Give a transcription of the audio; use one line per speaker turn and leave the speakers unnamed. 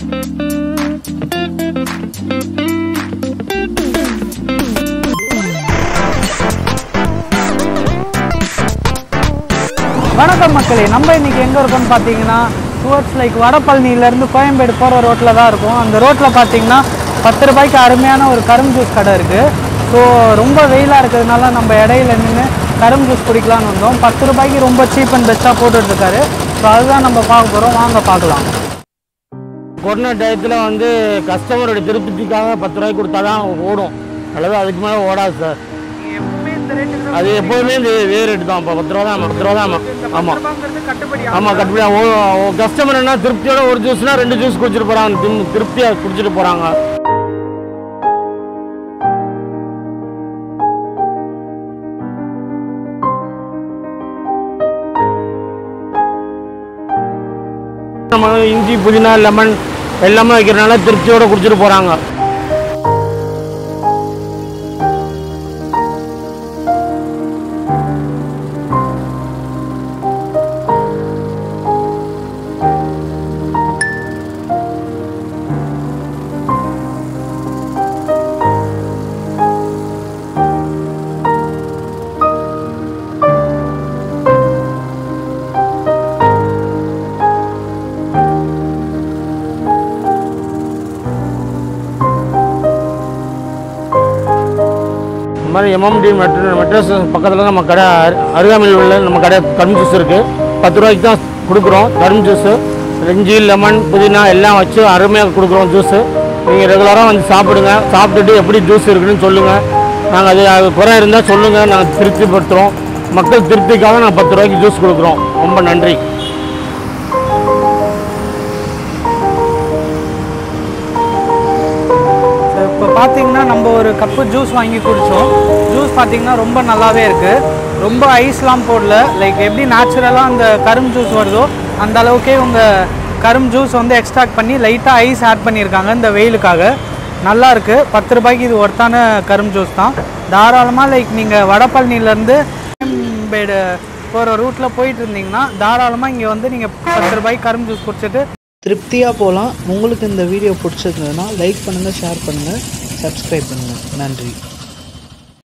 வணக்கம் மக்களே, நம்ம இன்னைக்கு எங்கே இருக்கோம்னு பார்த்தீங்கன்னா டுவர்ட்ஸ் லைக் வடபழனியிலேருந்து கோயம்பேடு போகிற ரோட்டில் தான் இருக்கும். அந்த ரோட்டில் பார்த்தீங்கன்னா 10 ரூபாய்க்கு அருமையான ஒரு கரும்பு ஜூஸ் கடை இருக்குது. ஸோ ரொம்ப வெயிலாக இருக்கிறதுனால நம்ம இடையில நின்று கரும்பு ஜூஸ் குடிக்கலான்னு வந்தோம். 10 ரூபாய்க்கு ரொம்ப சீப் அண்ட் பெஸ்ட்டாக போட்டுட்ருக்காரு. ஸோ அதுதான் நம்ம பார்க்க போகிறோம், வாங்க பார்க்கலாம்.
கொரோனா டயத்தில் வந்து கஸ்டமரோட திருப்திக்காக 10 ரூபாய்க்கு கொடுத்தா தான் ஓடும், அல்லது அதுக்கு மேலே ஓடாது சார். அது எப்போதுமே இதே ரேட்டு தான். இப்போ 10 ரூபா தான். 10 ரூபா தான். ஆமாம் ஆமாம், கட்டுப்படியாக. கஸ்டமர் என்ன திருப்தியோட ஒரு ஜூஸ்னா 2 ஜூஸ் குடிச்சிட்டு போகிறாங்க, திருப்தியாக குடிச்சிட்டு போகிறாங்க. நம்ம இஞ்சி புதினா லெமன் எல்லாமே வைக்கிறனால திருப்தியோட குடிச்சிட்டு போகிறாங்க. இந்த மாதிரி எம்எம்டி மெட்ரஸ் பக்கத்தில் நம்ம கடை அருகாமையில் உள்ள நம்ம கடை கரும்பு ஜூஸ் இருக்குது. 10 ரூபாய்க்கு தான் கொடுக்குறோம் கரும்பு ஜூஸு. இஞ்சி லெமன் புதினா எல்லாம் வச்சு அருமையாக கொடுக்குறோம் ஜூஸு. நீங்கள் ரெகுலராக வந்து சாப்பிடுங்க. சாப்பிட்டுட்டு எப்படி ஜூஸ் இருக்குதுன்னு சொல்லுங்கள். நாங்கள் அது குறை இருந்தால் சொல்லுங்கள், நாங்கள் திருப்திப்படுத்துகிறோம். மக்கள் திருப்திக்காக நாங்கள் 10 ரூபாய்க்கு ஜூஸ் கொடுக்குறோம். ரொம்ப நன்றி.
இப்போ பார்த்தீங்கன்னா நம்ம ஒரு கப்பு ஜூஸ் வாங்கி குடித்தோம். ஜூஸ் பார்த்தீங்கன்னா ரொம்ப நல்லாவே இருக்குது. ரொம்ப ஐஸ்லாம் போடல. லைக் எப்படி நேச்சுரலாக அந்த கரும்பு ஜூஸ் வருதோ அந்த அளவுக்கே உங்கள் கரும்பு ஜூஸ் வந்து எக்ஸ்ட்ராக்ட் பண்ணி லைட்டாக ஐஸ் ஆட் பண்ணியிருக்காங்க இந்த வெயிலுக்காக. நல்லா இருக்குது. 10 ரூபாய்க்கு இது ஒர்த்தான கரும்பு ஜூஸ் தான். தாராளமாக லைக் நீங்கள் வடபழனியிலேருந்து கோயம்பேடு போகிற ரூட்டில் போயிட்டு இருந்தீங்கன்னா தாராளமாக இங்கே வந்து நீங்கள் 10 ரூபாய்க்கு கரும்பு ஜூஸ் குடிச்சிட்டு திருப்தியாக போகலாம். உங்களுக்கு இந்த வீடியோ பிடிச்சிருந்ததுன்னா லைக் பண்ணுங்கள், ஷேர் பண்ணுங்கள், சப்ஸ்கிரைப் பண்ணுங்கள். நன்றி.